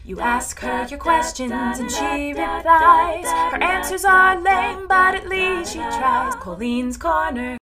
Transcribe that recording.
You ask her your questions and she replies. Her answers are lame, but at least she tries. Colleen's Corner.